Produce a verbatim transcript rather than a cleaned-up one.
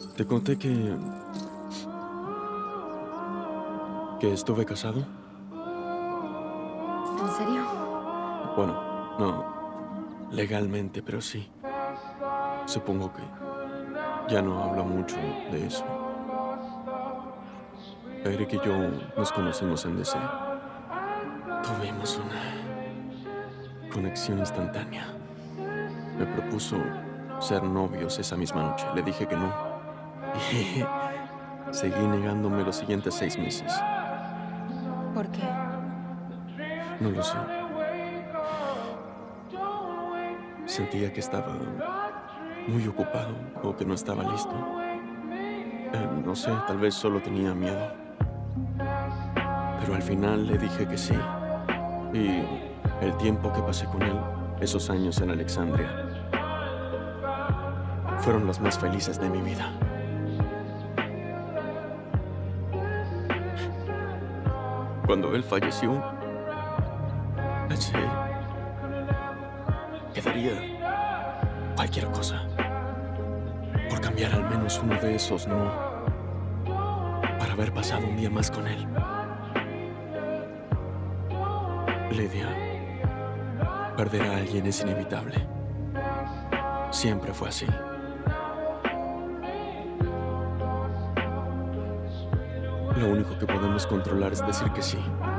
Te conté que... que estuve casado. ¿En serio? Bueno, no legalmente, pero sí. Supongo que ya no hablo mucho de eso. Eric y yo nos conocimos en D C. Tuvimos una conexión instantánea. Me propuso ser novios esa misma noche. Le dije que no. Y seguí negándome los siguientes seis meses. ¿Por qué? No lo sé. Sentía que estaba muy ocupado o que no estaba listo. Eh, no sé, tal vez solo tenía miedo. Pero al final le dije que sí. Y el tiempo que pasé con él, esos años en Alexandria, fueron los más felices de mi vida. Cuando él falleció, pensé que daría cualquier cosa por cambiar al menos uno de esos no, para haber pasado un día más con él. Lidia, perder a alguien es inevitable. Siempre fue así. Lo único que podemos controlar es decir que sí.